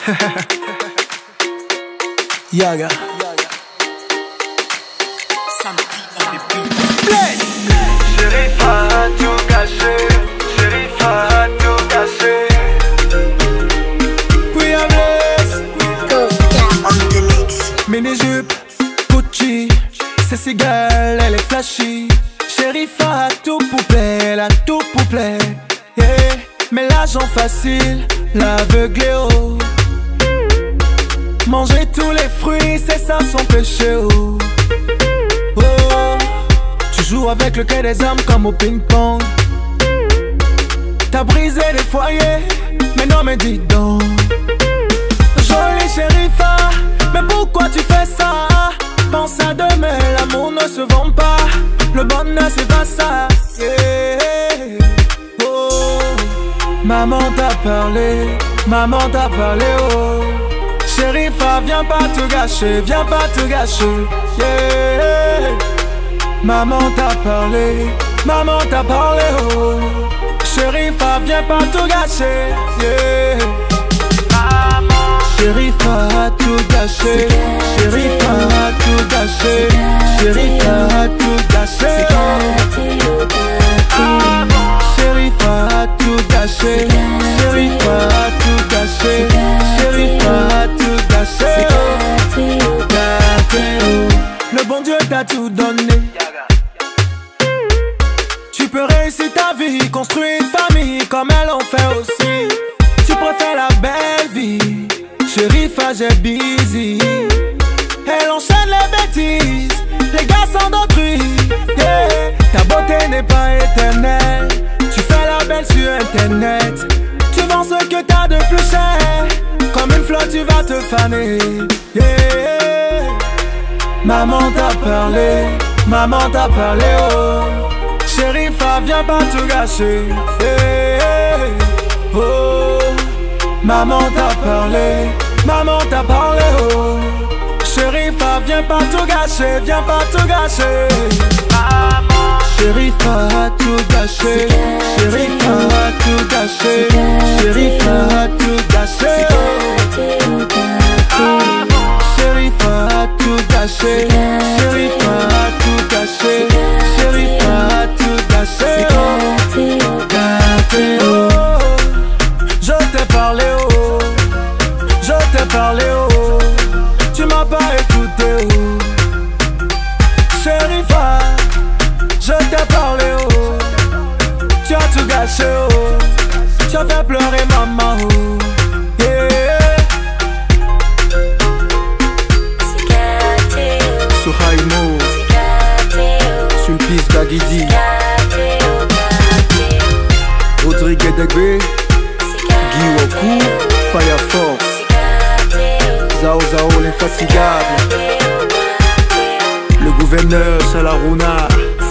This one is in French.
Yaga. Shérif a tout gâché, Shérif a tout gâché. We are blessed. Mini-jupe, Gucci, c'est cigale, elle est flashy. Shérif a tout pour plaire, elle a tout pour plaire. Yeah. Mais l'argent facile, l'aveuglé oh. Manger tous les fruits, c'est ça son péché oh. Oh. Tu joues avec le quai des âmes comme au ping-pong. T'as brisé les foyers, mais non mais dis donc. Jolie Shérifa, mais pourquoi tu fais ça? Pense à demain, l'amour ne se vend pas. Le bonheur c'est pas ça yeah. Oh. Maman t'a parlé oh. Shérifa, viens pas te gâcher, viens pas te gâcher yeah. Maman t'a parlé oh. Shérifa, viens pas te gâcher yeah. Shérifa a tout gâché, Shérifa a tout gâché, Shérifa a tout gâché. Shérifa a tout gâché, Shérifa a tout gâché, Shérifa a tout gâché. Le bon Dieu t'a tout donné. Tu peux réussir ta vie, construire une famille comme elle en fait aussi. Tu préfères la belle vie. Shérifa, j'ai busy. Elle enchaîne les bêtises, les garçons d'autrui yeah. Ta beauté n'est pas éternelle. Tu fais la belle sur internet. Tu vends ce que t'as de plus cher. Comme une fleur tu vas te faner yeah. Maman t'a parlé oh. Shérifa, viens pas te gâcher yeah. Oh. Maman t'a parlé oh. Shérifa, viens pas tout gâcher, viens pas tout gâcher. Shérifa a tout gâché, Shérifa a tout gâché, Shérifa a tout gâché. Shérifa a tout gâché, Shérifa a tout gâché, Shérifa a tout gâché. Oh. Je t'ai parlé oh. Je t'ai parlé oh. Tu m'as pas écouté oh. Shérifa, je t'ai parlé oh. Tu as tout gâché oh. Tu as fait pleurer maman oh. Yeah. Sohaimo, Sulpice Bagidi, Rodrigue Degbe, Guy Waku, Fire Force, Zao l'infatigable, le gouverneur Salaruna.